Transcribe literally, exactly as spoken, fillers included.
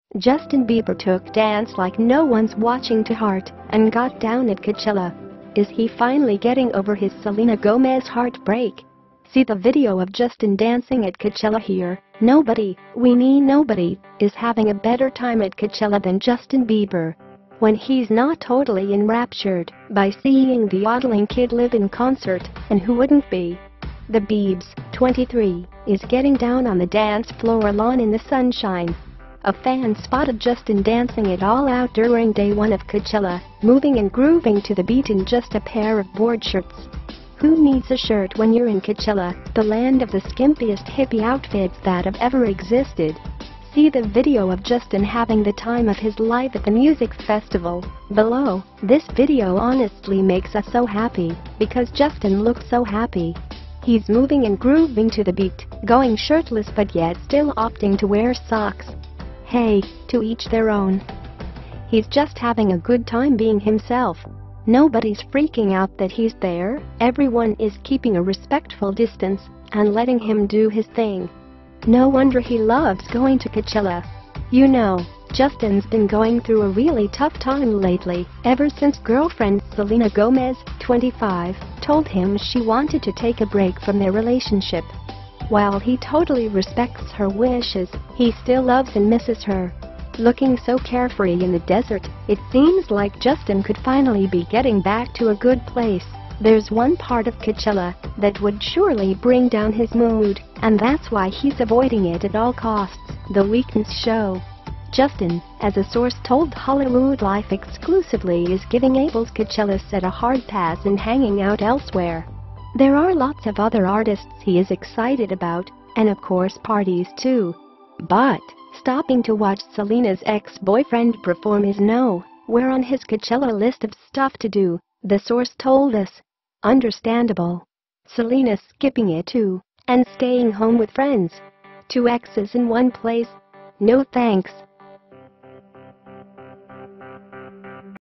Justin Bieber took Dance Like No One's Watching to heart and got down at Coachella. Is he finally getting over his Selena Gomez heartbreak? See the video of Justin dancing at Coachella here. Nobody, we mean nobody, is having a better time at Coachella than Justin Bieber. When he's not totally enraptured by seeing the yodeling kid live in concert, and who wouldn't be? The Biebs, twenty-three, is getting down on the dance floor lawn in the sunshine. A fan spotted Justin dancing it all out during day one of Coachella, moving and grooving to the beat in just a pair of board shorts. Who needs a shirt when you're in Coachella, the land of the skimpiest hippie outfits that have ever existed? See the video of Justin having the time of his life at the music festival below. This video honestly makes us so happy, because Justin looks so happy. He's moving and grooving to the beat, going shirtless but yet still opting to wear socks. Hey, to each their own. He's just having a good time being himself. Nobody's freaking out that he's there, everyone is keeping a respectful distance and letting him do his thing. No wonder he loves going to Coachella. You know, Justin's been going through a really tough time lately, ever since girlfriend Selena Gomez, twenty-five, told him she wanted to take a break from their relationship. While he totally respects her wishes, he still loves and misses her. Looking so carefree in the desert, it seems like Justin could finally be getting back to a good place. There's one part of Coachella that would surely bring down his mood, and that's why he's avoiding it at all costs: The Weeknd's show. Justin, as a source told Hollywood Life exclusively, is giving Abel's Coachella set a hard pass and hanging out elsewhere. There are lots of other artists he is excited about, and of course parties too. But stopping to watch Selena's ex-boyfriend perform is nowhere on his Coachella list of stuff to do, the source told us. Understandable. Selena's skipping it too, and staying home with friends. Two exes in one place? No thanks.